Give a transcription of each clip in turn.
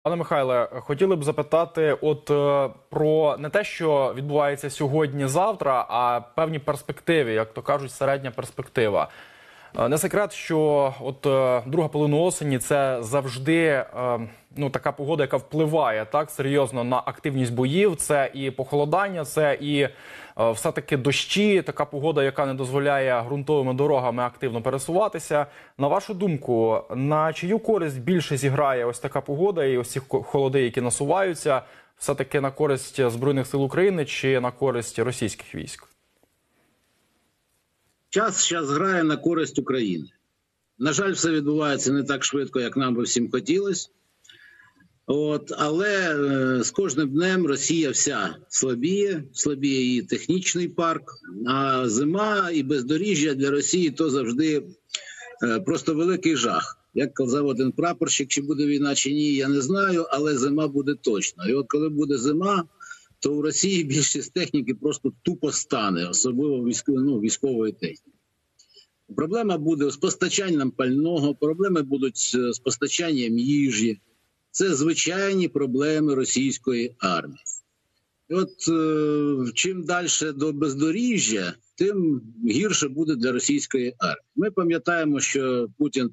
Пане Михайле, хотіли б запитати про не те, що відбувається сьогодні-завтра, а певні перспективи, як то кажуть, середня перспектива. Не секрет, що друга половина осені – це завжди така погода, яка впливає так серйозно на активність боїв. Це і похолодання, це і все-таки дощі, така погода, яка не дозволяє ґрунтовими дорогами активно пересуватися. На вашу думку, на чию користь більше зіграє ось така погода і ось ці холоди, які насуваються, все-таки на користь Збройних сил України чи на користь російських військ? Час зараз грає на користь України. На жаль, все відбувається не так швидко, як нам би всім хотілося. Але з кожним днем Росія вся слабіє її технічний парк, а зима і бездоріжжя для Росії – то завжди просто великий жах. Як казав один прапорщик, чи буде війна, чи ні, я не знаю, але зима буде точно. І коли буде зима, то в Росії більшість техніки просто тупо стане, особливо військової техніки. Проблема буде з постачанням пального, проблеми будуть з постачанням їжі. Це звичайні проблеми російської армії. І чим далі до бездоріжжя, тим гірше буде для російської армії. Ми пам'ятаємо, що Путін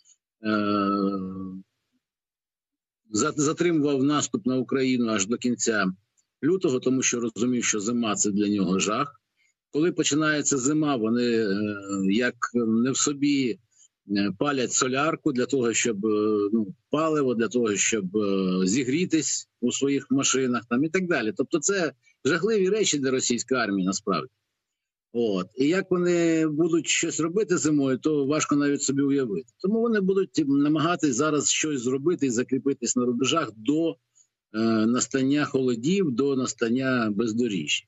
затримував наступ на Україну аж до кінця лютого, тому що розумів, що зима – це для нього жах. Коли починається зима, вони як не в собі палять солярку для того, щоб паливо, для того, щоб зігрітись у своїх машинах і так далі. Тобто це жахливі речі для російської армії насправді. І як вони будуть щось робити зимою, то важко навіть собі уявити. Тому вони будуть намагатись зараз щось зробити і закріпитись на рубежах до настання холодів, до настання бездоріжжя.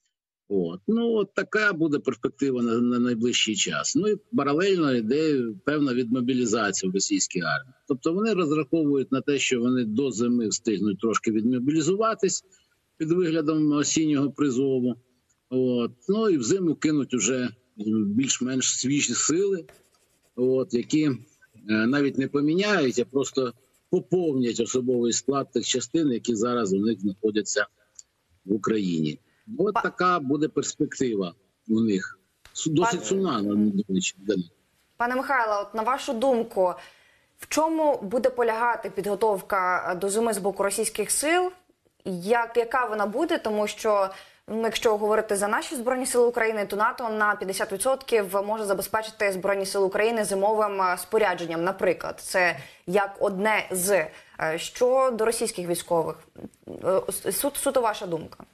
Така буде перспектива на найближчий час. І паралельно йде певна відмобілізація в російській армії. Тобто вони розраховують на те, що вони до зими встигнуть трошки відмобілізуватись під виглядом осіннього призову. І взиму кинуть уже більш-менш свіжі сили, які навіть не поміняють, а просто поповнять особовий склад тих частин, які зараз у них знаходяться в Україні. Така буде перспектива у них. Досить сумна, Пане Михайло, на вашу думку, в чому буде полягати підготовка до зими з боку російських сил? Яка вона буде? Тому що, якщо говорити за наші Збройні Сили України, то НАТО на 50% може забезпечити Збройні Сили України зимовим спорядженням, наприклад. Це як одне з. Що до російських військових? Суто ваша думка.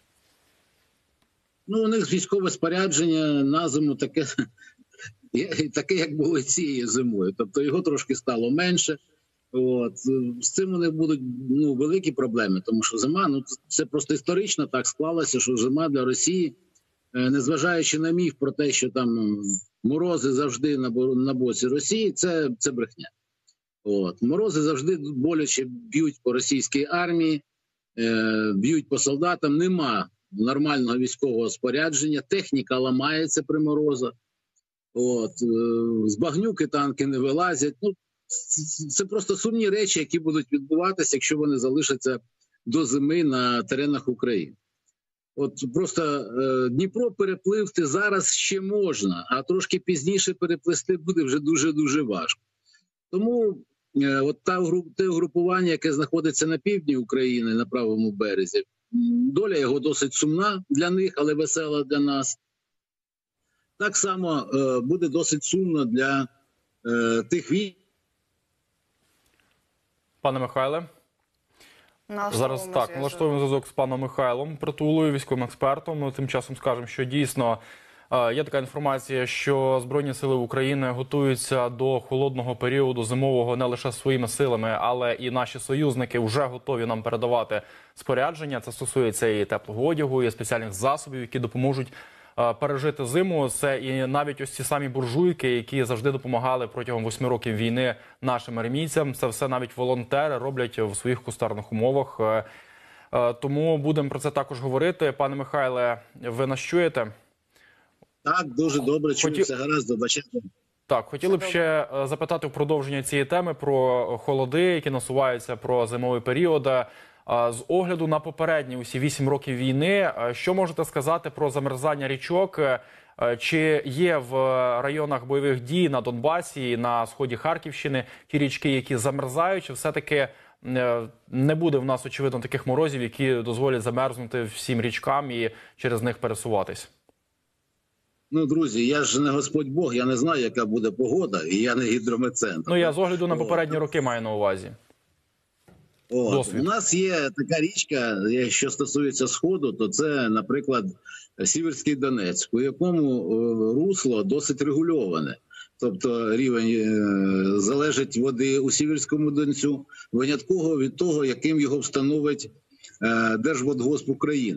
У них військове спорядження на зиму таке, як було цією зимою. Тобто його трошки стало менше. З цим у них будуть великі проблеми, тому що зима, це просто історично так склалося, що зима для Росії, незважаючи на міф про те, що там морози завжди на боці Росії, це брехня. Морози завжди боляче б'ють по російській армії, б'ють по солдатам, нема нормального військового спорядження, техніка ламається при морозах, з багнюки танки не вилазять. Це просто сумні речі, які будуть відбуватися, якщо вони залишаться до зими на теренах України. Просто Дніпро перепливти зараз ще можна, а трошки пізніше переплисти буде вже дуже-дуже важко. Тому те угрупування, яке знаходиться на півдні України, на правому березі, доля його досить сумна для них, але весела для нас. Так само буде досить сумно для тих військ. Пане Михайле, зараз налаштовуємо зв'язок з паном Михайлом Притулою, військовим експертом. Тим часом скажемо, що дійсно є така інформація, що Збройні сили України готуються до холодного періоду зимового не лише своїми силами, але і наші союзники вже готові нам передавати спорядження. Це стосується і теплого одягу, і спеціальних засобів, які допоможуть пережити зиму. Це і навіть ось ці самі буржуйки, які завжди допомагали протягом 8 років війни нашим армійцям. Це все навіть волонтери роблять в своїх кустарних умовах. Тому будемо про це також говорити. Пане Михайле, ви нас чуєте? Так, дуже добре чую, все гаразд, вибачайте. Так, хотіли б ще запитати в продовження цієї теми про холоди, які насуваються, про зимовий період. З огляду на попередні усі 8 років війни, що можете сказати про замерзання річок? Чи є в районах бойових дій на Донбасі, на сході Харківщини ті річки, які замерзають, чи все-таки не буде в нас, очевидно, таких морозів, які дозволять замерзнути всім річкам і через них пересуватись? Ну, друзі, я ж не Господь Бог, я не знаю, яка буде погода, і я не гідрометцентр. Ну, я з огляду на попередні роки маю на увазі. У нас є така річка, що стосується Сходу, то це, наприклад, Сіверський Донець, у якому русло досить регульоване. Тобто рівень залежить води у Сіверському Донцю винятково від того, яким його встановить Держводгосп України.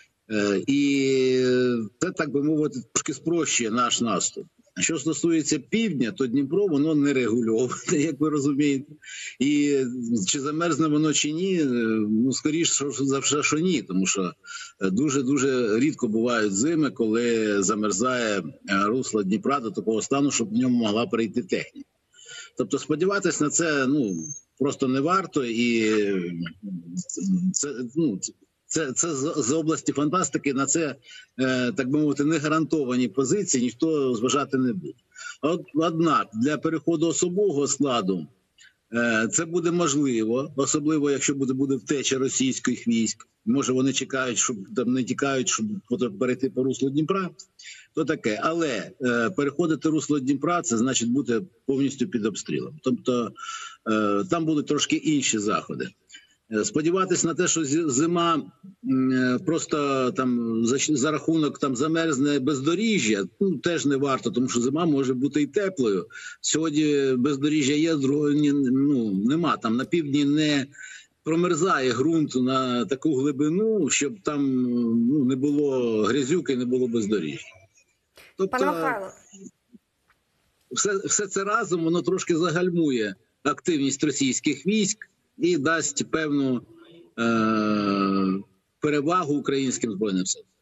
І це, так би мовити, трошки спрощує наш наступ. А що стосується півдня, то Дніпро, воно не регульоване, як ви розумієте. І чи замерзне воно чи ні, ну, скоріше за все, що ні. Тому що дуже-дуже рідко бувають зими, коли замерзає русло Дніпра до такого стану, щоб в ньому могла перейти техніка. Тобто сподіватися на це, ну, просто не варто. І це з області фантастики, на це, так би мовити, не гарантовані позиції, ніхто зважати не буде. Однак для переходу особового складу це буде можливо, особливо якщо буде втеча російських військ. Може вони чекають, щоб там не тікають, щоб перейти по руслу Дніпра, то таке. Але переходити русло Дніпра – це значить бути повністю під обстрілом. Тобто там будуть трошки інші заходи. Сподіватися на те, що зима просто там за рахунок там замерзне бездоріжжя, ну, теж не варто, тому що зима може бути і теплою. Сьогодні бездоріжжя є, ну, нема. Там на півдні не промерзає ґрунт на таку глибину, щоб там, ну, не було грязюки, не було бездоріжжя. Тобто, пане Михайло, все це разом, воно трошки загальмує активність російських військ і дасть певну перевагу українським Збройним силам.